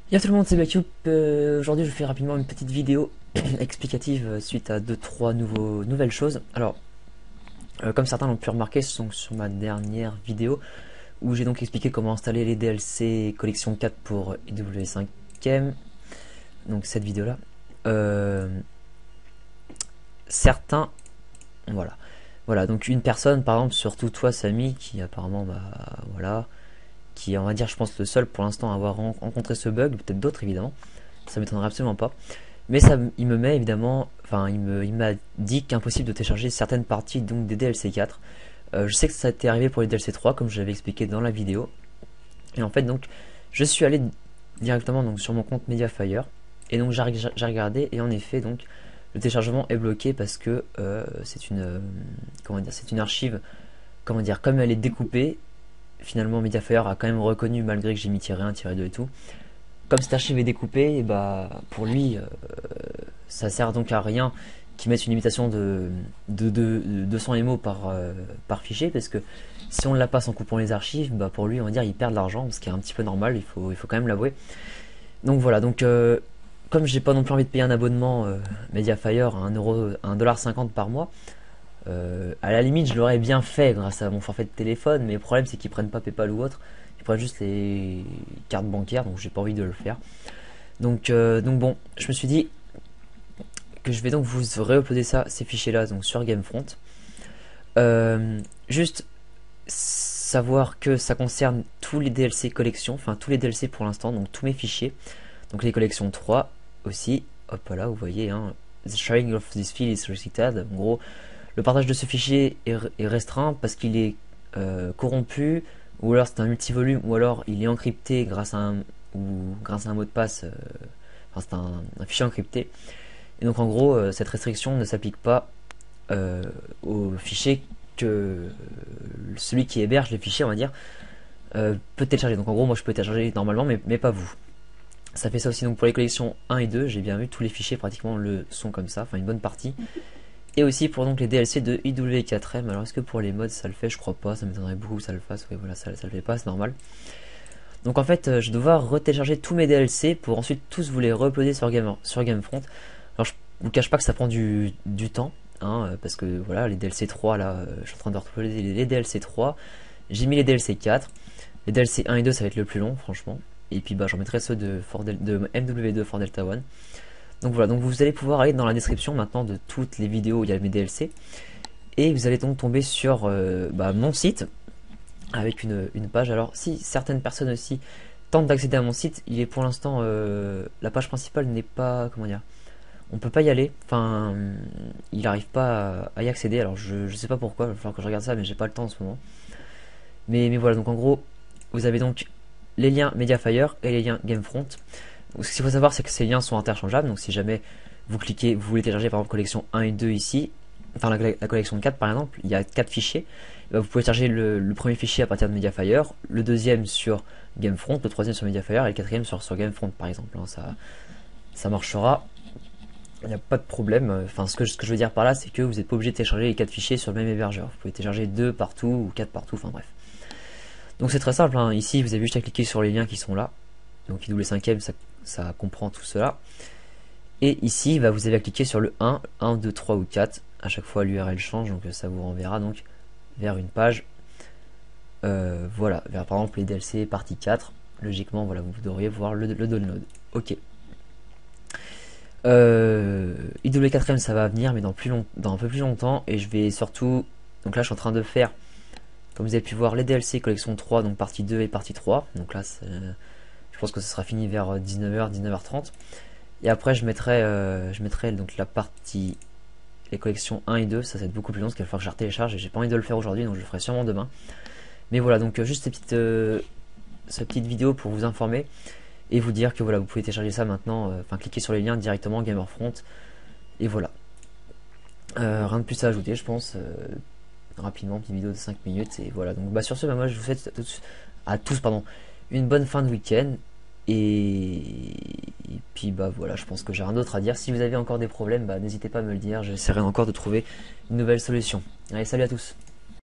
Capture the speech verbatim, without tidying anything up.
Yo tout le monde, c'est Bacube. Euh, aujourd'hui, je fais rapidement une petite vidéo explicative euh, suite à deux trois nouveaux nouvelles choses. Alors, euh, comme certains l'ont pu remarquer, ce sont sur ma dernière vidéo où j'ai donc expliqué comment installer les D L C collection quatre pour I W cinq M. Donc cette vidéo-là. Euh, certains, voilà, voilà. Donc une personne, par exemple, surtout toi, Samy, qui apparemment, bah, voilà, qui est, on va dire, je pense, le seul pour l'instant à avoir rencontré ce bug, peut-être d'autres évidemment. Ça m'étonnerait absolument pas. Mais ça, il me met évidemment, enfin, il me, il m'a dit qu'impossible de télécharger certaines parties donc des D L C quatre. Euh, je sais que ça t'est arrivé pour les D L C trois, comme je l'avais expliqué dans la vidéo. Et en fait, donc, je suis allé directement donc sur mon compte Mediafire et donc j'ai j'ai regardé et en effet donc le téléchargement est bloqué parce que euh, c'est une, euh, comment dire, c'est une archive, comment dire, comme elle est découpée. Finalement, Mediafire a quand même reconnu malgré que j'ai mis tiret un, tiret deux et tout. Comme cette archive est découpée, et bah pour lui, euh, ça sert donc à rien qu'ils mettent une limitation de, de, de, de deux cents M O par, euh, par fichier, parce que si on la passe en coupant les archives, bah pour lui, on va dire, il perd de l'argent, ce qui est un petit peu normal, il faut, il faut quand même l'avouer. Donc voilà, donc euh, comme j'ai pas non plus envie de payer un abonnement euh, Mediafire à un euro, un dollar cinquante par mois, euh, à la limite, je l'aurais bien fait grâce à mon forfait de téléphone, mais le problème c'est qu'ils prennent pas PayPal ou autre, ils prennent juste les cartes bancaires, donc j'ai pas envie de le faire. Donc, euh, donc bon, je me suis dit que je vais donc vous réuploader ça, ces fichiers-là, donc sur Gamefront. Euh, juste savoir que ça concerne tous les D L C collections, enfin tous les D L C pour l'instant, donc tous mes fichiers, donc les collections trois aussi. Hop là, vous voyez, hein, the sharing of this file is restricted. En gros, le partage de ce fichier est, est restreint parce qu'il est euh, corrompu, ou alors c'est un multivolume, ou alors il est encrypté grâce à un, ou grâce à un mot de passe. Euh, enfin, c'est un, un fichier encrypté. Et donc en gros, euh, cette restriction ne s'applique pas euh, aux fichiers que euh, celui qui héberge les fichiers, on va dire, euh, peut télécharger. Donc en gros, moi je peux télécharger normalement, mais, mais pas vous. Ça fait ça aussi donc pour les collections un et deux, j'ai bien vu, tous les fichiers pratiquement le sont comme ça, enfin une bonne partie. Et aussi pour donc les D L C de I W quatre M. Alors est-ce que pour les mods ça le fait? Je crois pas, ça m'étonnerait beaucoup que ça le fasse. Oui voilà, ça, ça le fait pas, c'est normal. Donc en fait, euh, je vais devoir retélécharger tous mes D L C pour ensuite tous vous les re-uploader sur, Game, sur Gamefront. Alors je vous cache pas que ça prend du, du temps, hein, parce que voilà, les D L C trois là, euh, je suis en train de uploader les, les D L C trois. J'ai mis les D L C quatre. Les D L C un et deux ça va être le plus long, franchement. Et puis bah j'en mettrai ceux de, de M W deux for Delta One. Donc voilà, donc vous allez pouvoir aller dans la description maintenant de toutes les vidéos où il y a mes D L C. Et vous allez donc tomber sur euh, bah, mon site avec une, une page. Alors si certaines personnes aussi tentent d'accéder à mon site, il est pour l'instant euh, la page principale n'est pas, comment dire, on peut pas y aller, enfin il n'arrive pas à, à y accéder. Alors je, je sais pas pourquoi, il va falloir que je regarde ça, mais j'ai pas le temps en ce moment. Mais, mais voilà, donc en gros vous avez donc les liens Mediafire et les liens Gamefront. Ce qu'il faut savoir, c'est que ces liens sont interchangeables, donc si jamais vous cliquez, vous voulez télécharger par exemple collection un et deux ici, enfin la, la collection quatre par exemple, il y a quatre fichiers. Bah, vous pouvez charger le, le premier fichier à partir de Mediafire, le deuxième sur Gamefront, le troisième sur Mediafire et le quatrième sur, sur Gamefront par exemple. Hein, ça, ça marchera, il n'y a pas de problème. Enfin, ce que, ce que je veux dire par là, c'est que vous n'êtes pas obligé de télécharger les quatre fichiers sur le même hébergeur. Vous pouvez télécharger deux partout ou quatre partout, enfin bref. Donc c'est très simple, hein. Ici vous avez juste à cliquer sur les liens qui sont là. Donc I W cinq M, ça, ça comprend tout cela. Et ici, bah, vous avez à cliquer sur le un, un, deux, trois ou quatre. À chaque fois l'U R L change, donc ça vous renverra donc vers une page, euh, voilà, vers par exemple les D L C partie quatre. Logiquement, voilà, vous devriez voir le, le download. Ok. Euh, I W quatre M ça va venir, mais dans, plus long, dans un peu plus longtemps. Et je vais surtout, donc là je suis en train de faire, comme vous avez pu voir, les D L C collection trois, donc partie deux et partie trois. Donc là, je pense que ça sera fini vers dix-neuf heures, dix-neuf heures trente. Et après, je mettrai, euh, je mettrai donc la partie, les collections un et deux. Ça, ça va être beaucoup plus long parce qu'il va falloir que je retélécharge et j'ai pas envie de le faire aujourd'hui, donc je le ferai sûrement demain. Mais voilà, donc euh, juste cette petite, euh, cette petite vidéo pour vous informer et vous dire que voilà, vous pouvez télécharger ça maintenant. Enfin, euh, cliquer sur les liens directement Gamerfront. Et voilà. Euh, rien de plus à ajouter, je pense. Euh, rapidement, petite vidéo de cinq minutes. Et voilà, donc bah, sur ce, bah, moi je vous souhaite à tous, à tous pardon, une bonne fin de week-end. Et... et puis bah voilà, je pense que j'ai rien d'autre à dire. Si vous avez encore des problèmes, bah n'hésitez pas à me le dire, j'essaierai encore de trouver une nouvelle solution. Allez, salut à tous.